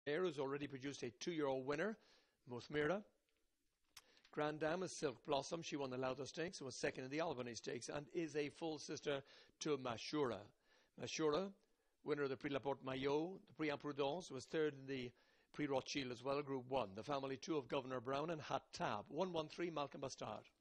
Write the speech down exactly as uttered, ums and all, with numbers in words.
who's already produced a two-year-old winner, Mothmira. Grand Dame is Silk Blossom. She won the Lowther Stakes and was second in the Albany Stakes and is a full sister to Mashura. Mashura, winner of the Prix Laporte Maillot, the Prix Imprudence, was third in the Prix Rothschild as well, Group one. The family two of Governor Brown and Hat Tab. one one three Malcolm Bastard.